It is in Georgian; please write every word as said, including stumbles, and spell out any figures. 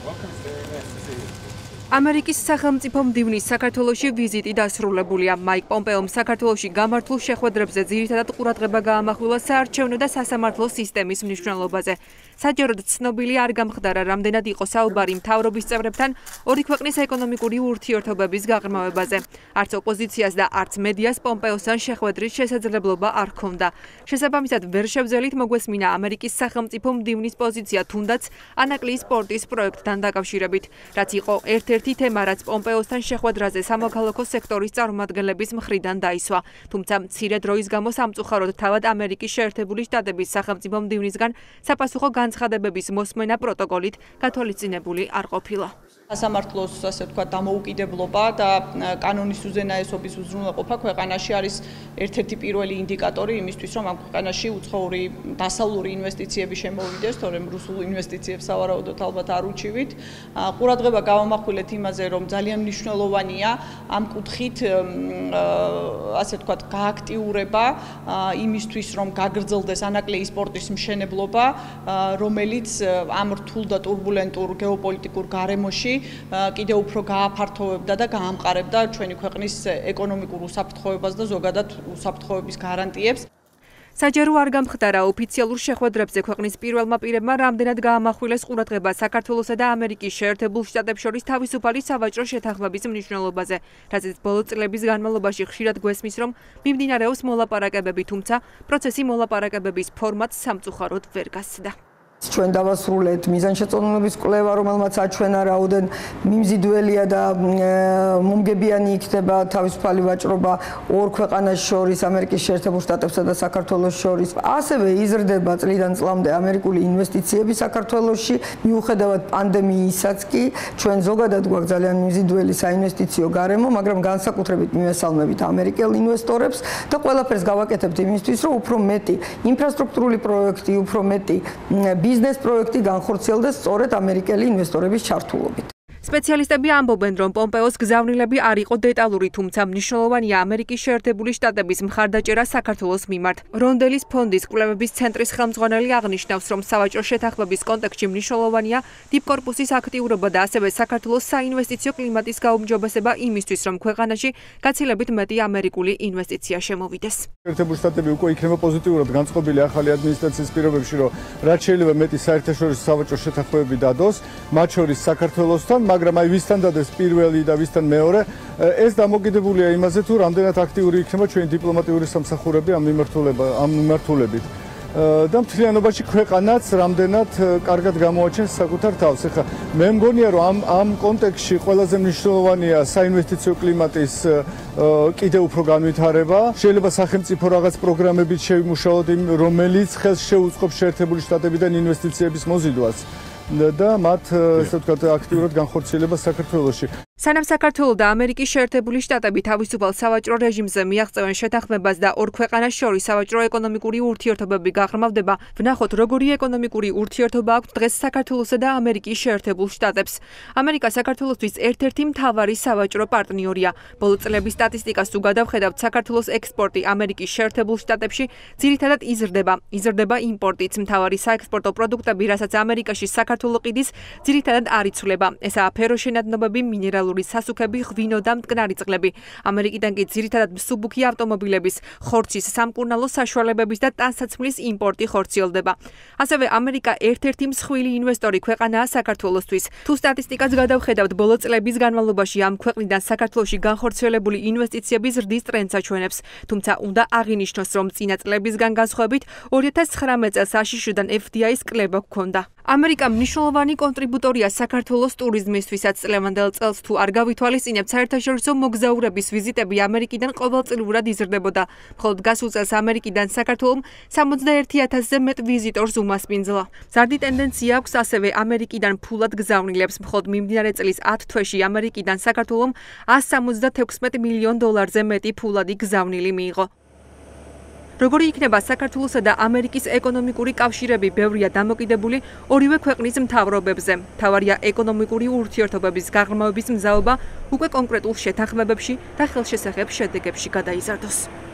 ამერიკის სახელმწიფო მდივნის საქართველოში ვიზიტი დასრულებულია. მაიკ პომპეომ საქართველოში გამართულ შეხვედრებზე ძირითადად ყურადღება გაამახვილა საარჩევნო და სასამართლო სისტემის მნიშვნელობაზე. საჯაროდ ცნობილი არ გამხდარა, რამდენად იყო საუბარი მთავრობის წევრებთან ორი ქვეყნის ეკონომიკური ურთიერთობების გაღრმავებაზე. არც ოპოზიციას და არც მედიას პომპეოსთან შეხვედრის შესაძლებლობა არ ჰქონდა. შესაბამისად, ვერ შევძელით მოგვესმინა ამერიკის სახელმწიფო მდივნის პოზიცია თუნდაც ანაკლიის პორტის პროექტთან დაკავშირებით, რაც იყო ერთ-ერთი თემა, რაც პომპეოსთან შეხვედრაზე სამოქალაქო სექტორის წარმომადგენლების მხრიდან დაისვა. თუმცა მცირე დროის გამო სამწუხაროდ თავად ამერიკის შეერთებული შტატების სახელმწიფო მდივნისგან sapasukho განცხადებების მოსმენა პროტოკოლით გათვალისწინებული არ ყოფილა. სასამართლოს ასე თქვა დამოუკიდებლობა და კანონის უზენაესობის უზრუნველყოფა ქვეყანაში არის ერთ-ერთი პირველი ინდიკატორი იმისთვის, რომ ამ ქვეყანაში უცხოური დასავლური ინვესტიციები შემოვიდეს, თორემ რუსულ ინვესტიციებს სავარაუდოდ ალბათ არ უჩივით. ყურადღება გავამახვილეთ იმაზე, რომ ძალიან მნიშვნელოვანია ამ კუთხით ასე თქვა გააქტიურება იმისთვის, რომ გაგრძელდეს ანაკლიის პორტის მშენებლობა, რომელიც ამ რთულ და ტურბულენტურ გეოპოლიტიკურ გარემოში კიდევ უფრო გააფართოვებდა და გაამყარებდა ჩვენი ქვეყნის ეკონომიკურ უსაფრთხოებას და ზოგადად უსაფრთხოების გარანტიებს. საჯარო არ გამხდარა ოფიციალურ შეხვედრებზე ქვეყნის პირველმა პირებმა რამდენად გაამახვილეს ყურადღება საქართველოსა და ამერიკის შეერთებულ შტატებს შორის თავისუფალი სავაჭრო შეთანხმების მნიშვნელობაზე, რაზეც ბოლო წლების განმავლობაში ხშირად გვესმის, რომ მიმდინარეობს მოლაპარაკებები, თუმცა პროცესი მოლაპარაკებების ფორმატს სამწუხაროდ ვერ გასცდა. ჩვენ დავასრულეთ მიზანშეწონილობის კვლევა, რომელმაც აჩვენა რაოდენ მიმზიდველია და მომგებიანი იქნება თავისუფალი ვაჭრობა ორ ქვეყანას შორის, ამერიკის შეერთებულ შტატებსა და საქართველოს შორის. ასევე იზრდება წლიდან წლამდე ამერიკული ინვესტიციები საქართველოში, მიუხედავად პანდემიისაც კი ჩვენ ზოგადად გვაქვს ძალიან მიმზიდველი საინვესტიციო გარემო, მაგრამ განსაკუთრებით მივესალმებით ამერიკელ ინვესტორებს და ყველაფერს გავაკეთებთ იმისთვის, რომ უფრო მეტი ინფრასტრუქტურული პროექტი, უფრო მეტი ბიზნეს პროექტი განხორციელდეს სწორედ ამერიკელი ინვესტორების ჩართულობით. სპეციალისტები ამბობენ, რომ პომპეოს გზავნილები არ იყო დეტალური, თუმცა მნიშვნელოვანია ამერიკის შეერთებული შტატების მხარდაჭერა საქართველოს მიმართ. რონდელის ფონდის კვლევების ცენტრის ხელმძღვანელი აღნიშნავს, რომ სავაჭრო შეთანხმების კონტექსტში მნიშვნელოვანია დიპკორპუსის აქტიურობა და ასევე საქართველოს საინვესტიციო კლიმატის გაუმჯობესება იმისთვის, რომ ქვეყანაში გაცილებით მეტი ამერიკული ინვესტიცია შემოვიდეს. შეერთებული შტატები უკვე იქნება პოზიტიურად განწყობილი ახალი ადმინისტრაციის პირობებში, რომ რაც შეიძლება მეტი საერთაშორისო სავაჭრო შეთანხმებები დადოს, მათ შორის საქართველოსთან, მაგრამ აი ვისთან დადეს პირველი და ვისთან მეორე, ეს დამოკიდებულია იმაზე, თუ რამდენად აქტიური იქნება ჩვენი დიპლომატიური სამსახურები ამ მიმართულება, ამ მიმართულებით. და მთლიანობაში ქვეყანაც რამდენად კარგად გამოაჩენს საკუთარ თავს. ეხლა მე მგონია, რომ ამ ამ კონტექსტში ყველაზე მნიშვნელოვანია საინვესტიციო კლიმატის კიდევ უფრო განვითარება. შეიძლება სახელმწიფო რაღაც პროგრამებით შევიმუშაოთ, რომელიც ხელს შეუწყობს შეერთებული შტატებიდან ინვესტიციების მოზიდვას და მათ ესე ვთქვათ აქტიურად განხორციელებას საქართველოში. სანამ საქართველო და ამერიკის შეერთებული შტატები თავისუფალ სავაჭრო რეჟიმზე მიაღწევენ შეთანხმებას და ორ ქვეყანას შორის სავაჭრო ეკონომიკური ურთიერთობები გაღრმავდება, ვნახოთ როგორი ეკონომიკური ურთიერთობა აქვს დღეს საქართველოსა და ამერიკის შეერთებულ შტატებს. ამერიკა საქართველოსთვის ერთ-ერთი მთავარი სავაჭრო პარტნიორია. ბოლო წლების სტატისტიკას თუ გადავხედავთ, საქართველოს ექსპორტი ამერიკის შეერთებულ შტატებში ძირითადად იზრდება. იზრდება იმპორტიც, მთავარი საექსპორტო პროდუქტები, რასაც ამერიკაში საქართველო ყიდის, ძირითადად არ იცვლება. ესაა ფეროშენადნობები, მინერალური სასუქები, ღვინო და მტკნარი წყლები. ამერიკიდან კი ძირითადად მსუბუქი ავტომობილების, ხორცის, სამკურნალო საშუალებების და ტანსაცმლის იმპორტი ხორციელდება. ასევე ამერიკა ერთ-ერთი მსხვილი ინვესტორი ქვეყანაა საქართველოსთვის. თუ სტატისტიკას გადავხედავთ, ბოლო წლების განმავლობაში ამ ქვეყნიდან საქართველოში განხორციელებული ინვესტიციების ზრდის ტრენდს აჩვენებს. თუმცა უნდა აღინიშნოს, რომ წინა წლებისგან განსხვავებით ორი ათას ცხრამეტ წელს აშშ-დან ეფ დი აის კლება ჰქონდა. ამერიკა მნიშვნელოვანი კონტრიბუტორია საქართველოს ტურიზმისთვისაც. წლევანდელ წელს თუ არ გავითვალისწინებთ, საერთაშორისო მოგზაურების ვიზიტები ამერიკიდან ყოველწლიურად იზრდებოდა. მხოლოდ გასულ წელს ამერიკიდან საქართველომ სამოცდაერთი ათასზე მეტ ვიზიტორს უმასპინძლა. მზარდი ტენდენცია აქვს ასევე ამერიკიდან ფულად გზავნილებს. მხოლოდ მიმდინარე წლის ათ თვეში ამერიკიდან საქართველომ ას სამოცდათექვსმეტ მილიონ დოლარზე მეტი ფულადი გზავნილი მიიღო. როგორი იქნება საქართველოსა და ამერიკის ეკონომიკური კავშირები, ბევრია დამოკიდებული ორივე ქვეყნის მთავრობებზე. მთავარია ეკონომიკური ურთიერთობების გაღრმავების მზაობა უკვე კონკრეტულ შეთანხმებებში და ხელშესახებ შედეგებში გადაიზარდოს.